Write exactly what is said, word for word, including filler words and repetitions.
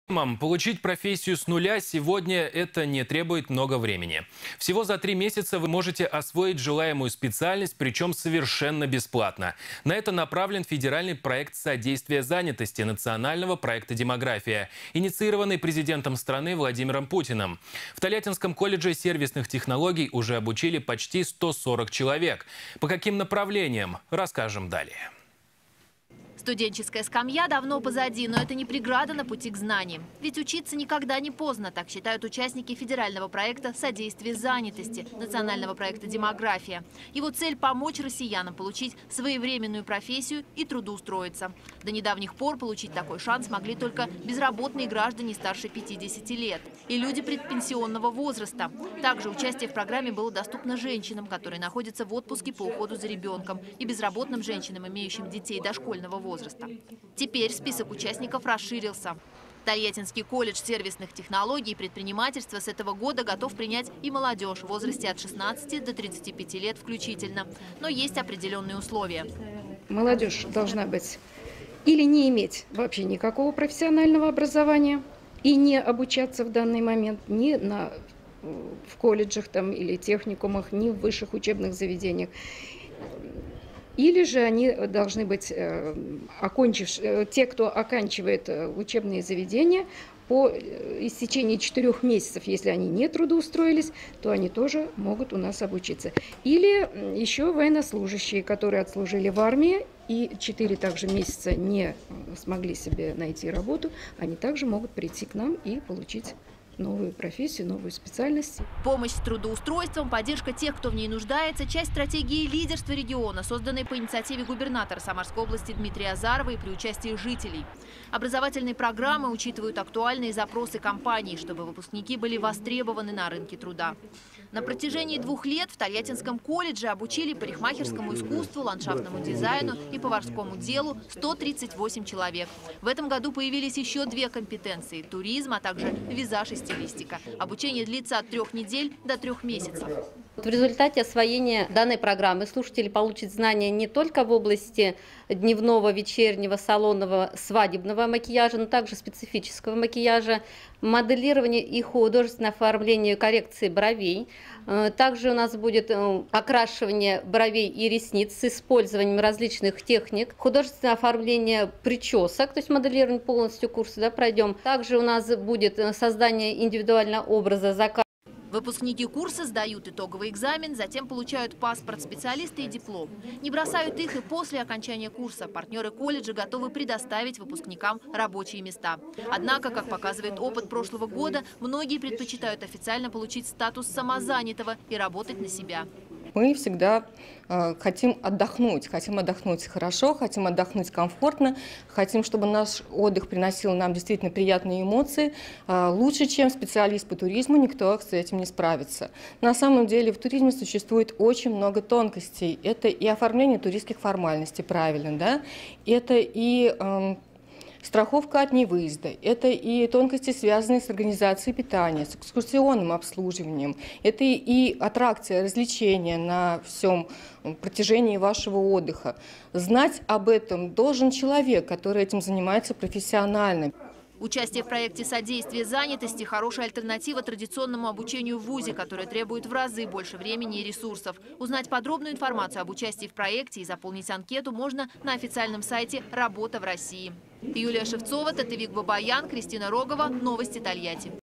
Получить профессию с нуля сегодня это не требует много времени. Всего за три месяца вы можете освоить желаемую специальность, причем совершенно бесплатно. На это направлен федеральный проект содействия занятости национального проекта «Демография», инициированный президентом страны Владимиром Путиным. В Тольяттинском колледже сервисных технологий уже обучили почти сто сорок человек. По каким направлениям, расскажем далее. Студенческая скамья давно позади, но это не преграда на пути к знаниям. Ведь учиться никогда не поздно, так считают участники федерального проекта «Содействие занятости» национального проекта «Демография». Его цель – помочь россиянам получить своевременную профессию и трудоустроиться. До недавних пор получить такой шанс могли только безработные граждане старше пятидесяти лет и люди предпенсионного возраста. Также участие в программе было доступно женщинам, которые находятся в отпуске по уходу за ребенком, и безработным женщинам, имеющим детей дошкольного возраста. возраста. Теперь список участников расширился. Тольяттинский колледж сервисных технологий и предпринимательства с этого года готов принять и молодежь в возрасте от шестнадцати до тридцати пяти лет включительно. Но есть определенные условия. Молодежь должна быть или не иметь вообще никакого профессионального образования и не обучаться в данный момент ни на, в колледжах там, или техникумах, ни в высших учебных заведениях. Или же они должны быть, окончив, те, кто оканчивает учебные заведения, по истечении четырех месяцев, если они не трудоустроились, то они тоже могут у нас обучиться. Или еще военнослужащие, которые отслужили в армии и четыре также месяца не смогли себе найти работу, они также могут прийти к нам и получить новую профессию, новую специальность. Помощь с трудоустройством, поддержка тех, кто в ней нуждается – часть стратегии лидерства региона, созданной по инициативе губернатора Самарской области Дмитрия Азарова и при участии жителей. Образовательные программы учитывают актуальные запросы компаний, чтобы выпускники были востребованы на рынке труда. На протяжении двух лет в Тольяттинском колледже обучили парикмахерскому искусству, ландшафтному дизайну и поварскому делу сто тридцать восемь человек. В этом году появились еще две компетенции – туризм, а также визаж и стилистика. Обучение длится от трех недель до трех месяцев. В результате освоения данной программы слушатели получат знания не только в области дневного, вечернего, салонного, свадебного макияжа, но также специфического макияжа, моделирование и художественное оформление коррекции бровей. Также у нас будет окрашивание бровей и ресниц с использованием различных техник, художественное оформление причесок, то есть моделирование полностью курса, да, пройдем. Также у нас будет создание индивидуального образа заказа. Выпускники курса сдают итоговый экзамен, затем получают паспорт специалиста и диплом. Не бросают их и после окончания курса. Партнеры колледжа готовы предоставить выпускникам рабочие места. Однако, как показывает опыт прошлого года, многие предпочитают официально получить статус самозанятого и работать на себя. Мы всегда э, хотим отдохнуть, хотим отдохнуть хорошо, хотим отдохнуть комфортно, хотим, чтобы наш отдых приносил нам действительно приятные эмоции. Э, лучше, чем специалист по туризму, никто с этим не справится. На самом деле в туризме существует очень много тонкостей. Это и оформление туристских формальностей, правильно, да? Это и э, страховка от невыезда, это и тонкости, связанные с организацией питания, с экскурсионным обслуживанием, это и аттракция, развлечения на всем протяжении вашего отдыха. Знать об этом должен человек, который этим занимается профессионально. Участие в проекте «Содействие занятости» – хорошая альтернатива традиционному обучению в вузе, которое требует в разы больше времени и ресурсов. Узнать подробную информацию об участии в проекте и заполнить анкету можно на официальном сайте «Работа в России». Юлия Шевцова, Татевик Бабаян, Кристина Рогова. Новости Тольятти.